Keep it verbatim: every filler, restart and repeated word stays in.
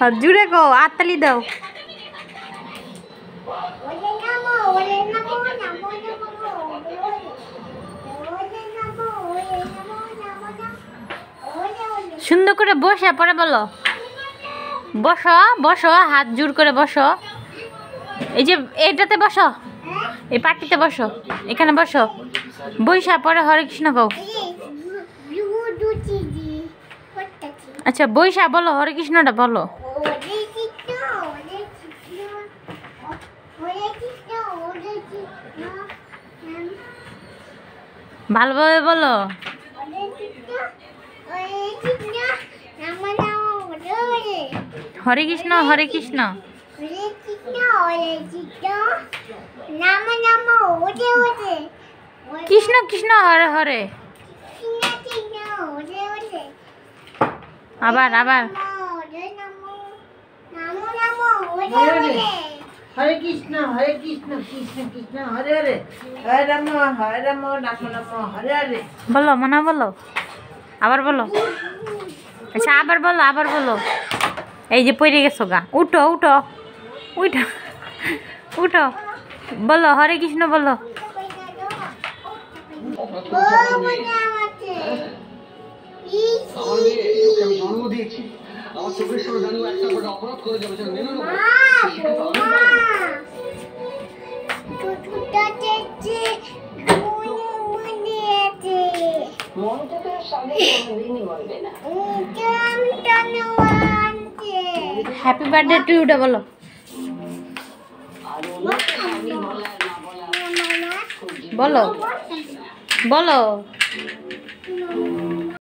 জুড়ে গো আত্তালি দাও। সুন্দর করে বসে পরে বলো, বসো বসো, হাত জোর করে বসো। এই যে এটাতে বসো, এই পাটিতে বসো, এখানে বসো, বৈশা পরে হরে কৃষ্ণ কও। আচ্ছা বৈশা বলো, হরে কৃষ্ণটা বলো। ভালোভাবে বলো। হরে কৃষ্ণ হরে কৃষ্ণ কৃষ্ণ কৃষ্ণ হরে হরে। আবার আবার হরে কৃষ্ণ হরে কৃষ্ণ কৃষ্ণ কৃষ্ণ হরে হরে, হরে রাম হরে রাম রাম রাম হরে হরে। বলো মনা বলো, আবার বলো। আচ্ছা আবার বলো, আবার বলো। এই যে পড়ে গেছো গা, উঠো উঠো উঠো উঠো, বলো হরে কৃষ্ণ বলো। হ্যাপি বার্থডে টু ইউটা বলো। বলো বলো